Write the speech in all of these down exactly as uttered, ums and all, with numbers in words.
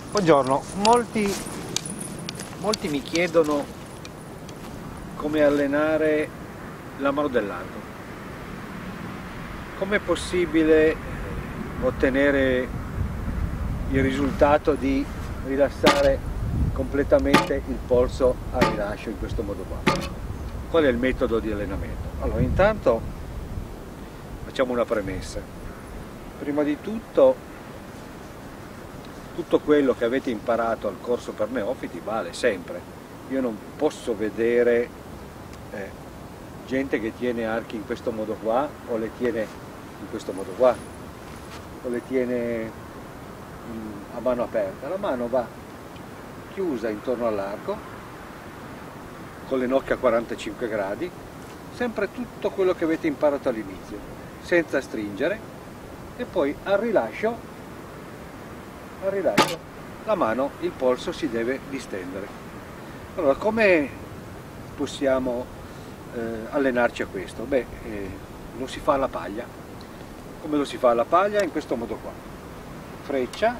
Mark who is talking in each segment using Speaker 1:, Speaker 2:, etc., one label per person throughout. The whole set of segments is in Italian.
Speaker 1: Buongiorno, molti, molti mi chiedono come allenare la mano dell'arco. Com'è possibile ottenere il risultato di rilassare completamente il polso a rilascio in questo modo qua? Qual è il metodo di allenamento? Allora, intanto facciamo una premessa. Prima di tutto, tutto quello che avete imparato al corso per neofiti vale sempre. Io non posso vedere eh, gente che tiene archi in questo modo qua o le tiene in questo modo qua o le tiene in, a mano aperta. La mano va chiusa intorno all'arco con le nocche a quarantacinque gradi, sempre tutto quello che avete imparato all'inizio, senza stringere, e poi al rilascio al rilascio la mano, il polso si deve distendere. Allora, come possiamo eh, allenarci a questo? Beh, eh, lo si fa alla paglia. Come lo si fa alla paglia? In questo modo qua. Freccia,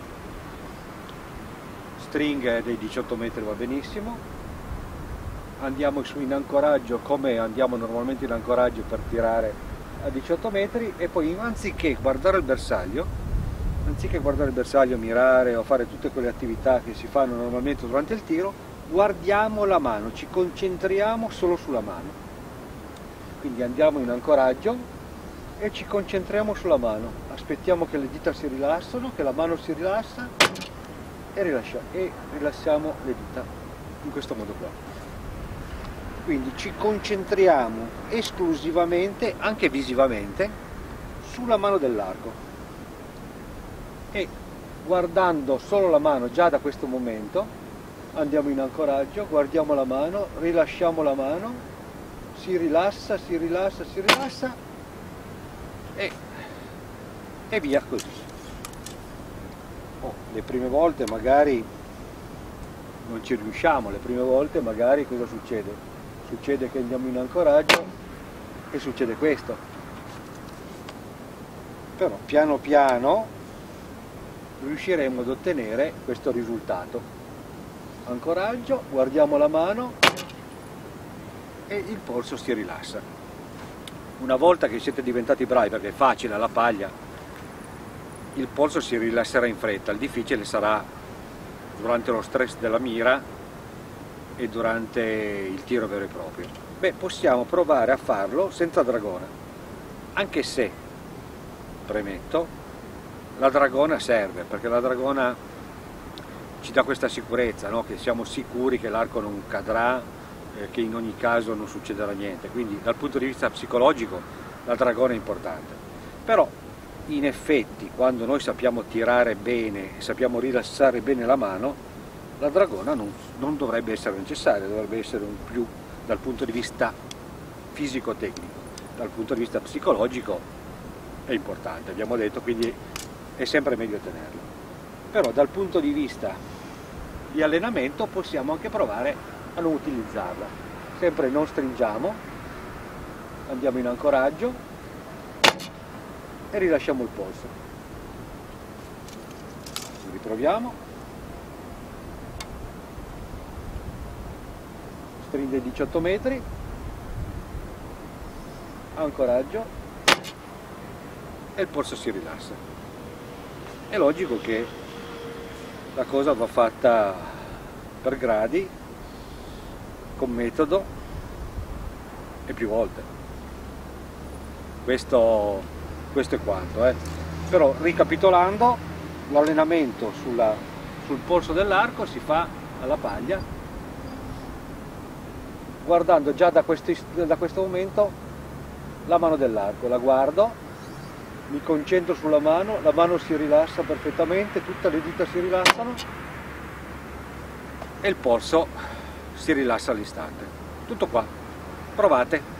Speaker 1: stringa dei diciotto metri va benissimo, andiamo su in ancoraggio come andiamo normalmente in ancoraggio per tirare a diciotto metri, e poi anziché guardare il bersaglio, anziché guardare il bersaglio, mirare o fare tutte quelle attività che si fanno normalmente durante il tiro, guardiamo la mano, ci concentriamo solo sulla mano. Quindi andiamo in ancoraggio e ci concentriamo sulla mano, aspettiamo che le dita si rilassano, che la mano si rilassa e, rilascia, e rilassiamo le dita in questo modo qua. Quindi ci concentriamo esclusivamente, anche visivamente, sulla mano dell'arco. E guardando solo la mano già da questo momento andiamo in ancoraggio, guardiamo la mano, rilasciamo la mano, si rilassa, si rilassa, si rilassa e, e via così. Oh, le prime volte magari non ci riusciamo, le prime volte magari cosa succede? Succede che andiamo in ancoraggio e succede questo. Però piano piano riusciremo ad ottenere questo risultato. Ancoraggio, guardiamo la mano e il polso si rilassa. Una volta che siete diventati bravi, perché è facile alla paglia, il polso si rilasserà in fretta. Il difficile sarà durante lo stress della mira e durante il tiro vero e proprio. Beh, possiamo provare a farlo senza dragona, anche se, premetto, la dragona serve, perché la dragona ci dà questa sicurezza, no? Che siamo sicuri che l'arco non cadrà, eh, che in ogni caso non succederà niente. Quindi dal punto di vista psicologico la dragona è importante. Però in effetti quando noi sappiamo tirare bene e sappiamo rilassare bene la mano, la dragona non, non dovrebbe essere necessaria, dovrebbe essere un più dal punto di vista fisico-tecnico. Dal punto di vista psicologico è importante, abbiamo detto, quindi è sempre meglio tenerlo. Però dal punto di vista di allenamento possiamo anche provare a non utilizzarla. Sempre non stringiamo, andiamo in ancoraggio e rilasciamo il polso. Riproviamo. Stringe diciotto metri, ancoraggio e il polso si rilassa. È logico che la cosa va fatta per gradi, con metodo e più volte. Questo, questo è quanto. Eh. Però ricapitolando, l'allenamento sul polso dell'arco si fa alla paglia, guardando già da, questi, da questo momento la mano dell'arco. La guardo, mi concentro sulla mano, la mano si rilassa perfettamente, tutte le dita si rilassano e il polso si rilassa all'istante. Tutto qua, provate!